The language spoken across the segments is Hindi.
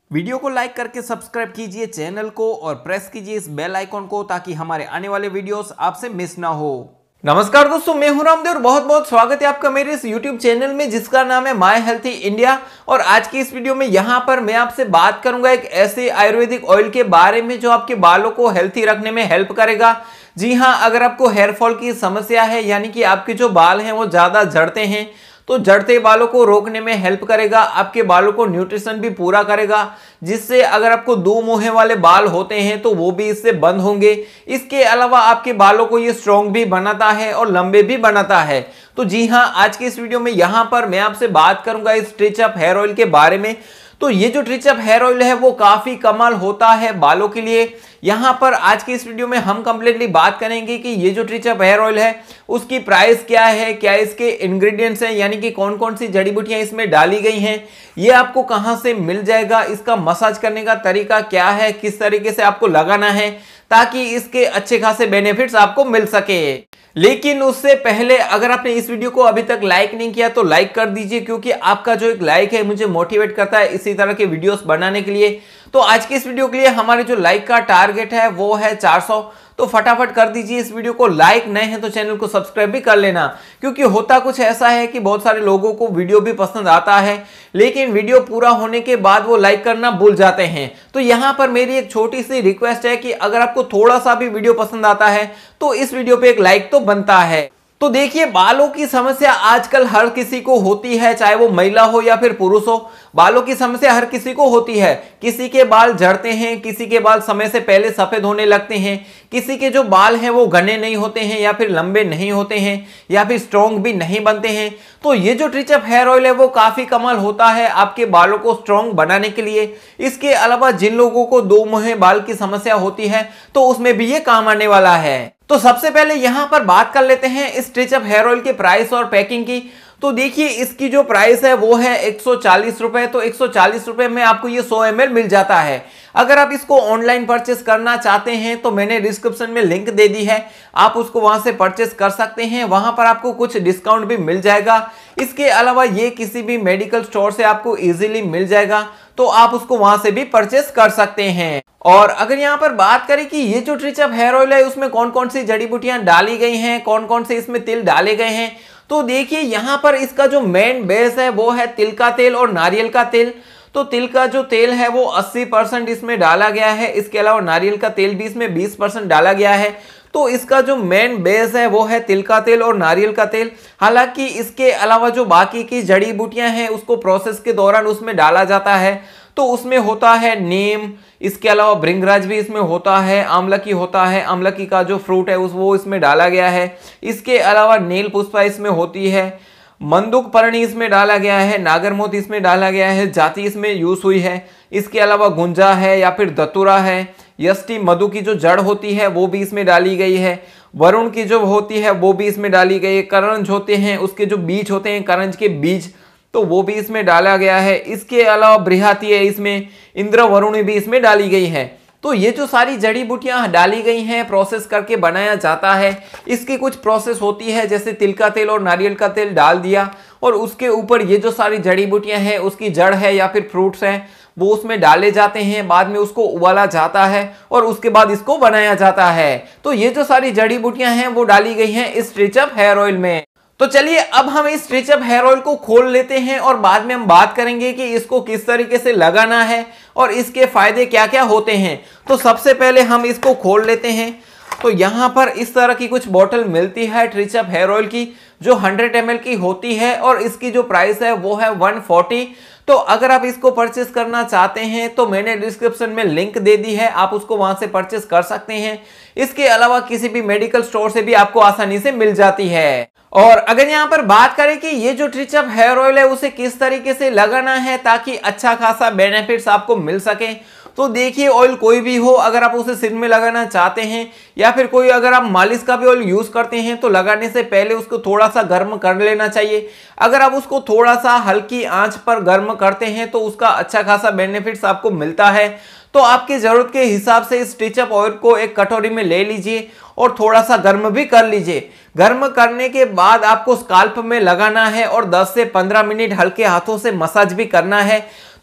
वीडियो को लाइक करके सब्सक्राइब कीजिए चैनल को और प्रेस कीजिए इस बेल आइकॉन को ताकि हमारे आने वाले वीडियोस आपसे मिस ना हो। नमस्कार दोस्तों, मैं हूं रामदेव और बहुत बहुत स्वागत है आपका मेरे इस YouTube चैनल में जिसका नाम है माय हेल्थी इंडिया। और आज की इस वीडियो में यहां पर मैं आपसे बात करूंगा एक ऐसे आयुर्वेदिक ऑयल के बारे में जो आपके बालों को हेल्थी रखने में हेल्प करेगा। जी हां, अगर आपको हेयर फॉल की समस्या है यानी कि आपके जो बाल हैं वो ज्यादा झड़ते हैं तो झड़ते बालों को रोकने में हेल्प करेगा, आपके बालों को न्यूट्रिशन भी पूरा करेगा, जिससे अगर आपको दो मुंहे वाले बाल होते हैं तो वो भी इससे बंद होंगे। इसके अलावा आपके बालों को ये स्ट्रॉन्ग भी बनाता है और लंबे भी बनाता है। तो जी हां, आज के इस वीडियो में यहां पर मैं आपसे बात करूंगा इस ट्रिचअप हेयर ऑयल के बारे में। तो ये जो ट्रिचअप हेयर ऑयल है वो काफी कमाल होता है बालों के लिए। यहाँ पर आज की इस वीडियो में हम कंप्लीटली बात करेंगे कि ये जो ट्रिचअप हेयर ऑयल है उसकी प्राइस क्या है, क्या इसके इंग्रेडिएंट्स हैं, यानी कि कौन कौन सी जड़ी बूटियां इसमें डाली गई हैं, ये आपको कहां से मिल जाएगा, इसका मसाज करने का तरीका क्या है, किस तरीके से आपको लगाना है ताकि इसके अच्छे खासे बेनिफिट्स आपको मिल सके। लेकिन उससे पहले अगर आपने इस वीडियो को अभी तक लाइक नहीं किया तो लाइक कर दीजिए, क्योंकि आपका जो एक लाइक है मुझे मोटिवेट करता है इसी तरह के वीडियोस बनाने के लिए। तो आज के इस वीडियो के लिए हमारे जो लाइक का टारगेट है वो है 400, तो फटाफट कर दीजिए इस वीडियो को लाइक। नए हैं तो चैनल को सब्सक्राइब भी कर लेना, क्योंकि होता कुछ ऐसा है कि बहुत सारे लोगों को वीडियो भी पसंद आता है लेकिन वीडियो पूरा होने के बाद वो लाइक करना भूल जाते हैं। तो यहाँ पर मेरी एक छोटी सी रिक्वेस्ट है कि अगर आपको थोड़ा सा भी वीडियो पसंद आता है तो इस वीडियो पे एक लाइक तो बनता है। तो देखिए, बालों की समस्या आजकल हर किसी को होती है, चाहे वो महिला हो या फिर पुरुष हो। बालों की समस्या हर किसी को होती है। किसी के बाल झड़ते हैं, किसी के बाल समय से पहले सफेद होने लगते हैं, किसी के जो बाल हैं वो घने नहीं होते हैं या फिर लंबे नहीं होते हैं या फिर स्ट्रॉन्ग भी नहीं बनते हैं। तो ये जो ट्रिचअप हेयर ऑयल है वो काफी कमाल होता है आपके बालों को स्ट्रॉन्ग बनाने के लिए। इसके अलावा जिन लोगों को दो मुंहे बाल की समस्या होती है तो उसमें भी ये काम आने वाला है। तो सबसे पहले यहां पर बात कर लेते हैं इस ट्रिचअप हेयर ऑयल के प्राइस और पैकिंग की। तो देखिए, इसकी जो प्राइस है वो है 140 रुपए। तो 140 रुपए में आपको ये 100 ml मिल जाता है। अगर आप इसको ऑनलाइन परचेस करना चाहते हैं तो मैंने डिस्क्रिप्शन में लिंक दे दी है, आप उसको वहां से परचेस कर सकते हैं, वहां पर आपको कुछ डिस्काउंट भी मिल जाएगा। इसके अलावा ये किसी भी मेडिकल स्टोर से आपको इजीली मिल जाएगा, तो आप उसको वहां से भी परचेस कर सकते हैं। और अगर यहाँ पर बात करें कि ये जो ट्रिचअप हेयर ऑयल है उसमें कौन कौन सी जड़ी बूटियां डाली गई हैं, कौन कौन से इसमें तिल डाले गए हैं, तो देखिए यहाँ पर इसका जो मेन बेस है वो है तिल का तेल और नारियल का तेल। तो तिल का जो तेल है वो 80% इसमें डाला गया है। इसके अलावा नारियल का तेल भी इसमें 20% डाला गया है। तो इसका जो मेन बेस है वो है तिल का तेल और नारियल का तेल। हालांकि इसके अलावा जो बाकी की जड़ी बूटियां हैं उसको प्रोसेस के दौरान उसमें डाला जाता है। तो उसमें होता है नीम, इसके अलावा भृंगराज भी इसमें होता है, आमलकी होता है, आमलकी का जो फ्रूट है वो इसमें डाला गया है। इसके अलावा नील पुष्पा इसमें होती है, मंदुक पर्णी इसमें डाला गया है, नागरमोती इसमें डाला गया है, जाति इसमें यूज हुई है। इसके अलावा गुंजा है या फिर दतुरा है, यष्टि मधु की जो जड़ होती है वो भी इसमें डाली गई है, वरुण की जो होती है वो भी इसमें डाली गई है, करंज होते हैं उसके जो बीज होते हैं करंज के बीज, तो वो भी इसमें डाला गया है। इसके अलावा बृहति है, इसमें इंद्र वरुणी भी इसमें डाली गई है। तो ये जो सारी जड़ी बूटियां डाली गई हैं प्रोसेस करके बनाया जाता है। इसकी कुछ प्रोसेस होती है, जैसे तिल का तेल और नारियल का तेल डाल दिया और उसके ऊपर ये जो सारी जड़ी बूटियां हैं उसकी जड़ है या फिर फ्रूट्स हैं वो उसमें डाले जाते हैं, बाद में उसको उबाला जाता है और उसके बाद इसको बनाया जाता है। तो ये जो सारी जड़ी बूटियां हैं वो डाली गई हैं इस ट्रिचअप हेयर ऑयल में। तो चलिए अब हम इस ट्रिचअप हेयर ऑयल को खोल लेते हैं और बाद में हम बात करेंगे कि इसको किस तरीके से लगाना है और इसके फायदे क्या क्या होते हैं। तो सबसे पहले हम इसको खोल लेते हैं। तो यहाँ पर इस तरह की कुछ बोतल मिलती है ट्रिचअप हेयर ऑयल की जो 100 ml की होती है और इसकी जो प्राइस है वो है 140। तो अगर आप इसको परचेस करना चाहते हैं तो मैंने डिस्क्रिप्शन में लिंक दे दी है, आप उसको वहां से परचेस कर सकते हैं। इसके अलावा किसी भी मेडिकल स्टोर से भी आपको आसानी से मिल जाती है। और अगर यहाँ पर बात करें कि ये जो ट्रिचअप हेयर ऑयल है उसे किस तरीके से लगाना है ताकि अच्छा खासा बेनिफिट्स आपको मिल सके, तो देखिए, ऑयल कोई भी हो, अगर आप उसे सिर में लगाना चाहते हैं या फिर कोई अगर आप मालिश का भी ऑयल यूज करते हैं तो लगाने से पहले उसको थोड़ा सा गर्म कर लेना चाहिए। अगर आप उसको थोड़ा सा हल्की आंच पर गर्म करते हैं तो उसका अच्छा खासा बेनिफिट्स आपको मिलता है। तो आपकी जरूरत के हिसाब से इस ट्रिचअप ऑयल को एक कटोरी में ले लीजिए और थोड़ा सा गर्म भी कर लीजिए। गर्म करने के बाद आपको स्काल्प में लगाना है और 10 से 15 मिनट हल्के हाथों से मसाज भी करना है।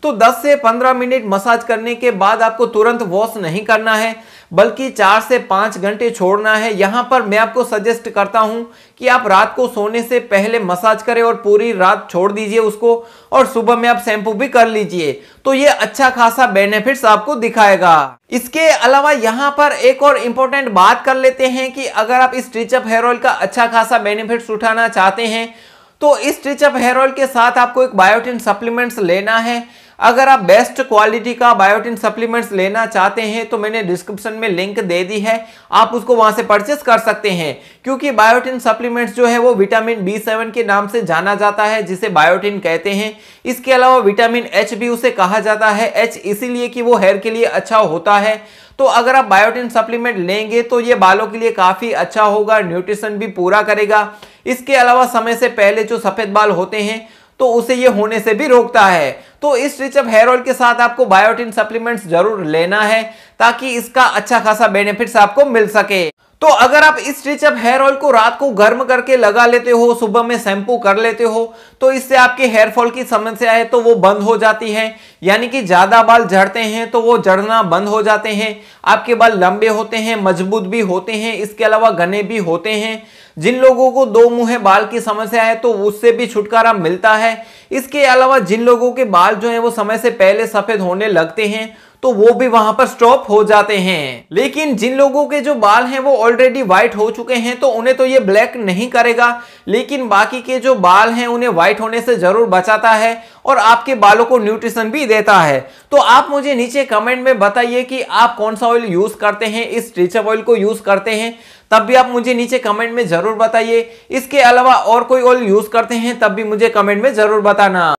तो 10 से 15 मिनट मसाज करने के बाद आपको तुरंत वॉश नहीं करना है, बल्कि 4 से 5 घंटे छोड़ना है। यहां पर मैं आपको सजेस्ट करता हूं कि आप रात को सोने से पहले मसाज करें और पूरी रात छोड़ दीजिए उसको, और सुबह में आप शैम्पू भी कर लीजिए, तो ये अच्छा खासा बेनिफिट्स आपको दिखाएगा। इसके अलावा यहां पर एक और इंपॉर्टेंट बात कर लेते हैं कि अगर आप इस ट्रिचअप हेयर ऑयल का अच्छा खासा बेनिफिट्स उठाना चाहते हैं तो इस ट्रिचअप हेयर ऑयल के साथ आपको एक बायोटिन सप्लीमेंट्स लेना है। अगर आप बेस्ट क्वालिटी का बायोटिन सप्लीमेंट्स लेना चाहते हैं तो मैंने डिस्क्रिप्शन में लिंक दे दी है, आप उसको वहां से परचेस कर सकते हैं। क्योंकि बायोटिन सप्लीमेंट्स जो है वो विटामिन B7 के नाम से जाना जाता है, जिसे बायोटिन कहते हैं। इसके अलावा विटामिन H भी उसे कहा जाता है, H इसीलिए कि वो हेयर के लिए अच्छा होता है। तो अगर आप बायोटिन सप्लीमेंट लेंगे तो ये बालों के लिए काफी अच्छा होगा, न्यूट्रिशन भी पूरा करेगा। इसके अलावा समय से पहले जो सफेद बाल होते हैं तो उसे ये होने से भी रोकता है। तो इस ट्रिचअप हेयर ऑयल के साथ आपको बायोटिन सप्लीमेंट्स जरूर लेना है ताकि इसका अच्छा खासा बेनिफिट्स आपको मिल सके। तो अगर आप इस ट्रिचअप हेयर ऑयल को रात को गर्म करके लगा लेते हो, सुबह में शैम्पू कर लेते हो, तो इससे आपके हेयर फॉल की समस्या है तो वो बंद हो जाती है। यानी कि ज्यादा बाल झड़ते हैं तो वो झड़ना बंद हो जाते हैं, आपके बाल लंबे होते हैं, मजबूत भी होते हैं, इसके अलावा घने भी होते हैं। जिन लोगों को दो मुंहे बाल की समस्या है तो उससे भी छुटकारा मिलता है। इसके अलावा जिन लोगों के बाल जो है वो समय से पहले सफेद होने लगते हैं तो वो भी वहां पर स्टॉप हो जाते हैं। लेकिन जिन लोगों के जो बाल हैं वो ऑलरेडी व्हाइट हो चुके हैं तो उन्हें तो ये ब्लैक नहीं करेगा, लेकिन बाकी के जो बाल हैं उन्हें व्हाइट होने से जरूर बचाता है और आपके बालों को न्यूट्रिशन भी देता है। तो आप मुझे नीचे कमेंट में बताइए कि आप कौन सा ऑयल यूज करते हैं, इस ट्रिचअप ऑयल को यूज करते हैं, तब भी आप मुझे नीचे कमेंट में जरूर बताइए। इसके अलावा और कोई ऑयल यूज करते हैं तब भी मुझे कमेंट में जरूर बताना।